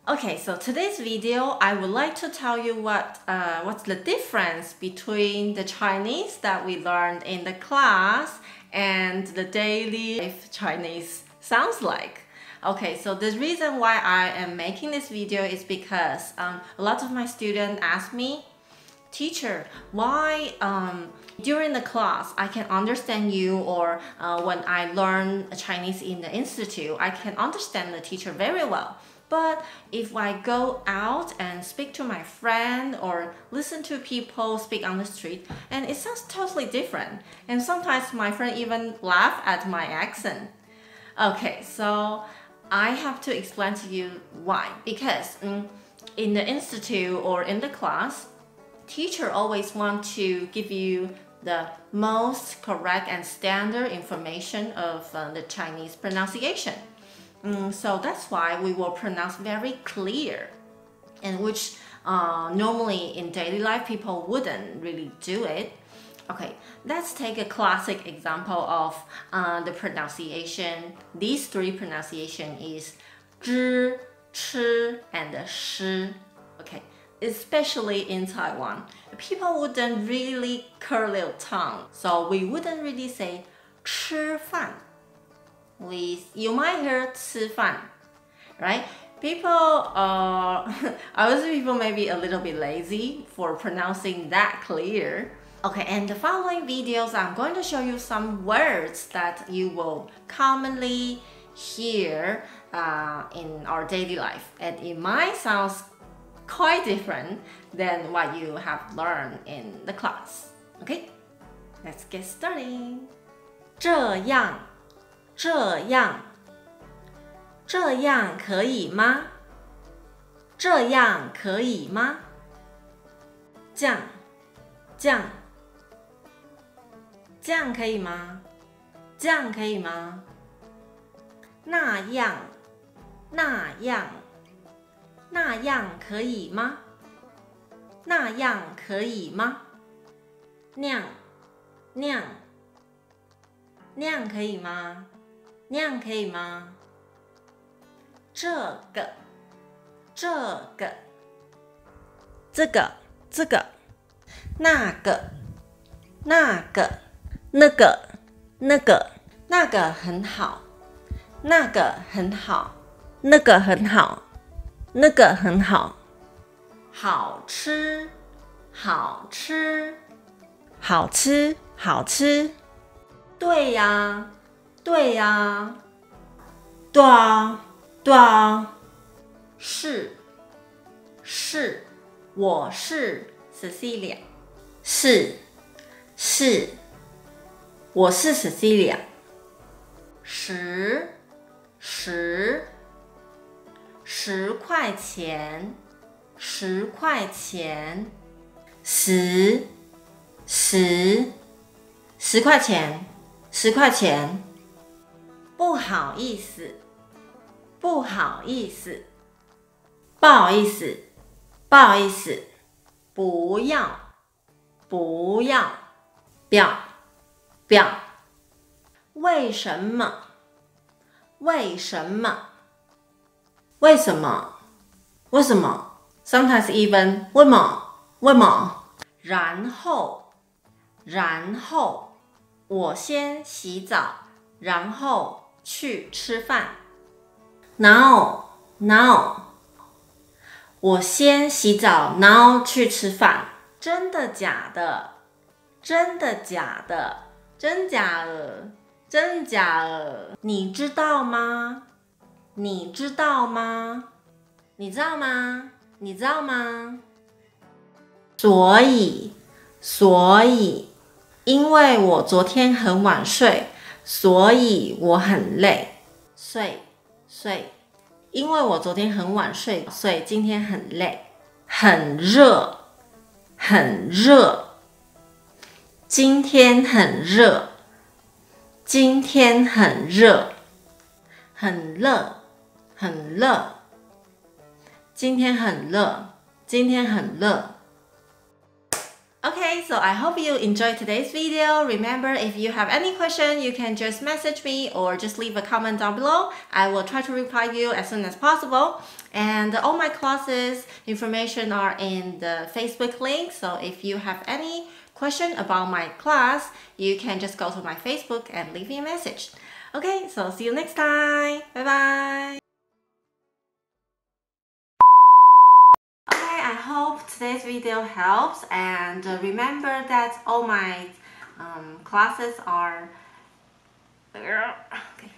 Okay, so today's video, I would like to tell you what's the difference between the Chinese that we learned in the class and the daily life Chinese sounds like. Okay, so the reason why I am making this video is because a lot of my students ask me, teacher, why during the class I can understand you, or when I learn Chinese in the institute, I can understand the teacher very well. But if I go out and speak to my friend or listen to people speak on the street, and it sounds totally different. And sometimes my friend even laugh at my accent. Okay, so I have to explain to you why. Because in the institute or in the class, teacher always want to give you the most correct and standard information of the Chinese pronunciation. So that's why we will pronounce very clear, and which normally in daily life people wouldn't really do it. Okay, let's take a classic example of the pronunciation. These three pronunciation is 知, 吃, and 诗. Okay, especially in Taiwan, people wouldn't really curl their tongue, so we wouldn't really say 吃饭. You might hear 吃饭, right? People obviously people may be a little bit lazy for pronouncing that clear. Okay, and the following videos I'm going to show you some words that you will commonly hear in our daily life, and it might sound quite different than what you have learned in the class. Okay, let's get started. 这样这样，这样可以吗？这样可以吗？这样，这样，这样可以吗？这样可以吗？那样，那样，那样可以吗？那样可以吗？那样，那样，那样可以吗？那样可以吗？这个，这个，这个，这个，那个，那个，那个，那个，那个很好，那个很好，那个很好，那个很好，好吃，好吃，好吃，好吃，对呀。对呀，对啊，对啊，是，是，我是 Cecilia， 是，是，我是 Cecilia， 十，十，10块钱，10块钱，十，十，10块钱，10块钱。不好意思，不好意思，不好意思，不好意思，不要，不要，不要，不要。为什么？为什么？为什么？为什么 ？Sometimes even 为什么？为什么？然后，然后，我先洗澡，然后去吃饭。Now，我先洗澡，然后去吃饭。真的假的？真的假的？真假的？真假的？你知道吗？你知道吗？你知道吗？你知道吗？所以，因为我昨天很晚睡，所以我很累。睡，因为我昨天很晚睡，所以今天很累。很热，很热，今天很热，今天很热。很热，很热，今天很热，今天很热。 Okay, so I hope you enjoyed today's video. Remember, if you have any question, you can just message me or just leave a comment down below. I will try to reply you as soon as possible. And all my classes information are in the Facebook link. So if you have any question about my class, you can just go to my Facebook and leave me a message. Okay, so see you next time. Bye bye. Okay, I hope today's video helps, and remember that all my classes are okay.